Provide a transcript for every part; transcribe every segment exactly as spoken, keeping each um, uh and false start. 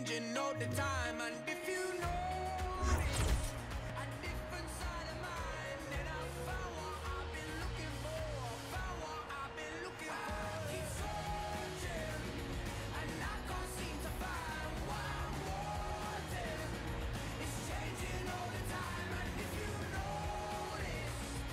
changing all the time, and if you notice a different side of mine, then I found what I've been looking for, found what I've been looking for. I keep searching, and I can't seem to find what I'm wanting. It's changing all the time, and if you notice.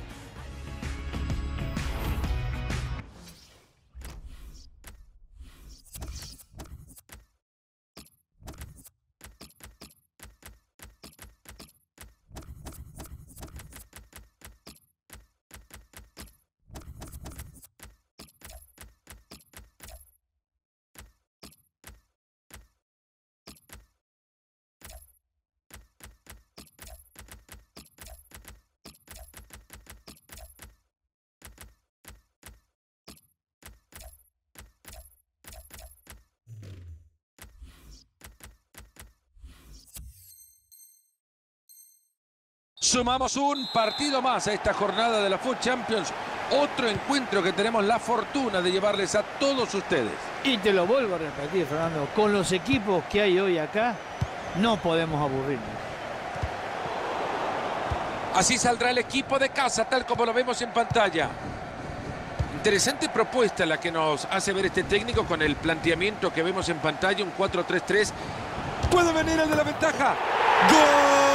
Sumamos un partido más a esta jornada de la Food Champions. Otro encuentro que tenemos la fortuna de llevarles a todos ustedes. Y te lo vuelvo a repetir, Fernando. Con los equipos que hay hoy acá, no podemos aburrirnos. Así saldrá el equipo de casa, tal como lo vemos en pantalla. Interesante propuesta la que nos hace ver este técnico con el planteamiento que vemos en pantalla, un cuatro tres tres. Puede venir el de la ventaja. ¡Gol!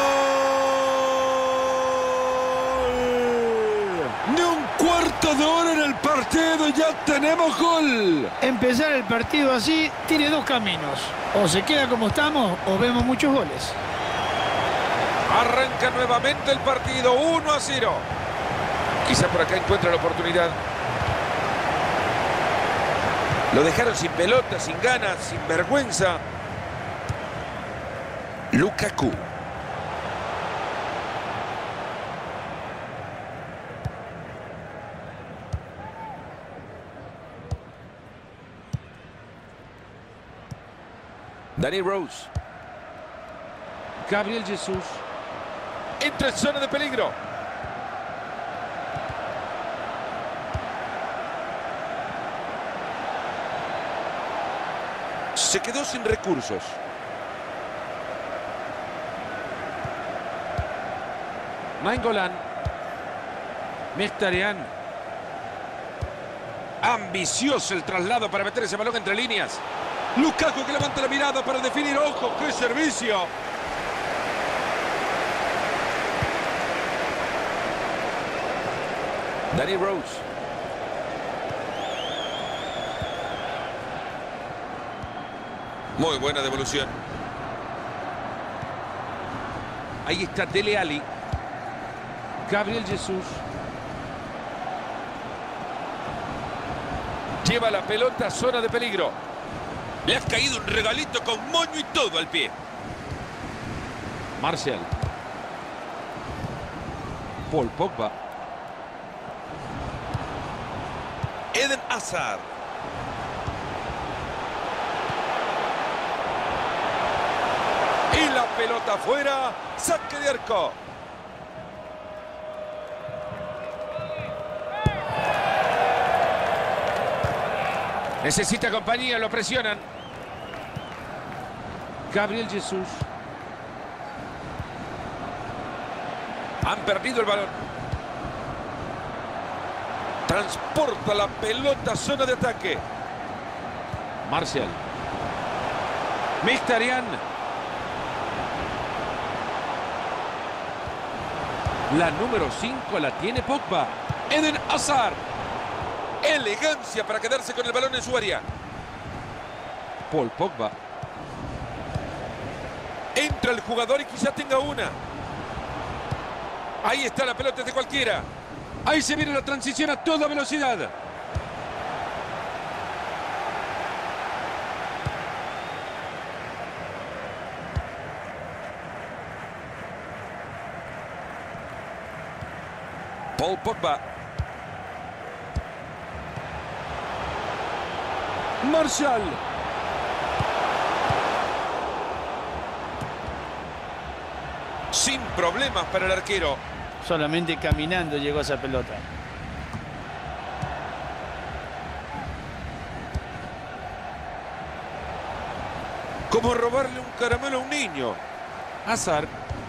Ni un cuarto de hora en el partido, ya tenemos gol. Empezar el partido así tiene dos caminos. O se queda como estamos o vemos muchos goles. Arranca nuevamente el partido, uno a cero. Quizá por acá encuentra la oportunidad. Lo dejaron sin pelota, sin ganas, sin vergüenza. Lukaku. Danny Rose. Gabriel Jesús. Entra en zona de peligro. Se quedó sin recursos. Nainggolan. Mkhitaryan. Ambicioso el traslado para meter ese balón entre líneas. Lukaku que levanta la mirada para definir. ¡Ojo! ¡Qué servicio! Danny Rose. Muy buena devolución. Ahí está Dele Alli. Gabriel Jesús. Lleva la pelota a zona de peligro. Le ha caído un regalito con moño y todo al pie. Martial. Paul Pogba. Eden Hazard. Y la pelota afuera. Saque de arco. Necesita compañía, lo presionan. Gabriel Jesús. Han perdido el balón. Transporta la pelota a zona de ataque. Martial. Mkhitaryan. La número cinco la tiene Pogba. Eden Hazard. Elegancia para quedarse con el balón en su área. Paul Pogba. Entra el jugador y quizá tenga una. Ahí está la pelota de cualquiera. Ahí se viene la transición a toda velocidad. Paul Pogba. Martial. Sin problemas para el arquero. Solamente caminando llegó a esa pelota. Como robarle un caramelo a un niño. Hazard.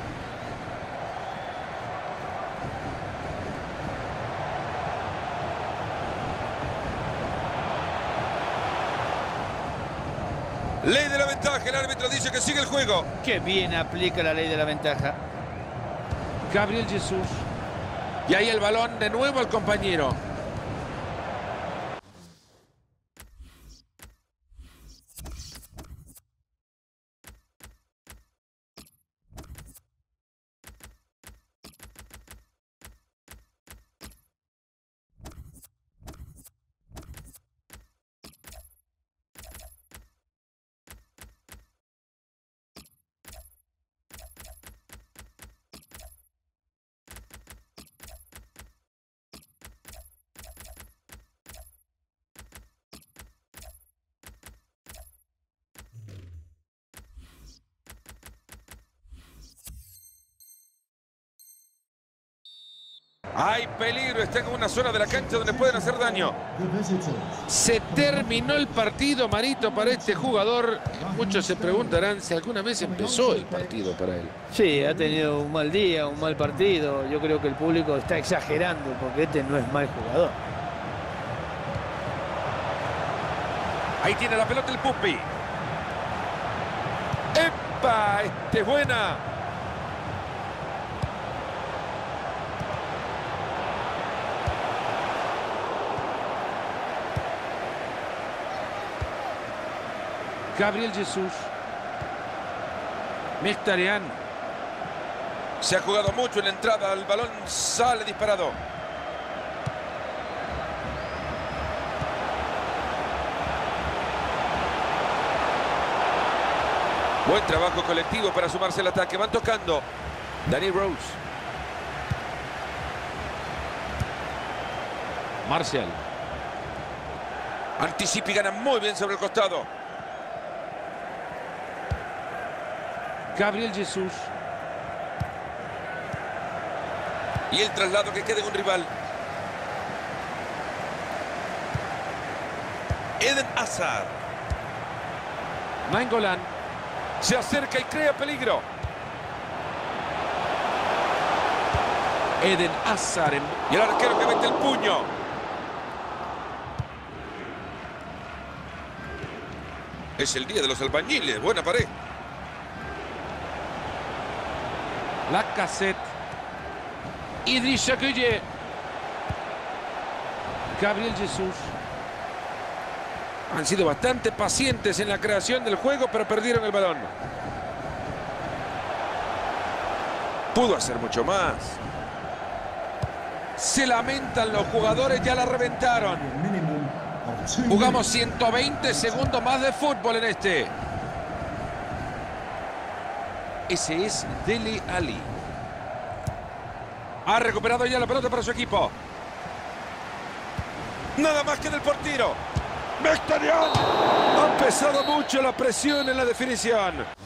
Ley de la ventaja, el árbitro dice que sigue el juego. Qué bien aplica la ley de la ventaja. Gabriel Jesús. Y ahí el balón de nuevo al compañero. Hay peligro, está en una zona de la cancha donde pueden hacer daño. Se terminó el partido, Marito, para este jugador. Muchos se preguntarán si alguna vez empezó el partido para él. Sí, ha tenido un mal día, un mal partido. Yo creo que el público está exagerando porque este no es mal jugador. Ahí tiene la pelota el Pupi. ¡Epa! Este es buena. Gabriel Jesús. Mkhitaryan. Se ha jugado mucho en la entrada. El balón sale disparado. Buen trabajo colectivo para sumarse al ataque. Van tocando. Danny Rose. Martial. Anticipa y gana muy bien sobre el costado. Gabriel Jesús. Y el traslado que queda en un rival. Eden Hazard. Nainggolan. Se acerca y crea peligro. Eden Hazard. En... Y el arquero que mete el puño. Es el día de los albañiles. Buena pared. Lacazette. Idrissa Gueye. Gabriel Jesús. Han sido bastante pacientes en la creación del juego, pero perdieron el balón. Pudo hacer mucho más. Se lamentan los jugadores, ya la reventaron. Jugamos ciento veinte segundos más de fútbol en este. Ese es Dele Alli. Ha recuperado ya la pelota para su equipo. Nada más que del portero. Mkhitaryan. Ha pesado mucho la presión en la definición.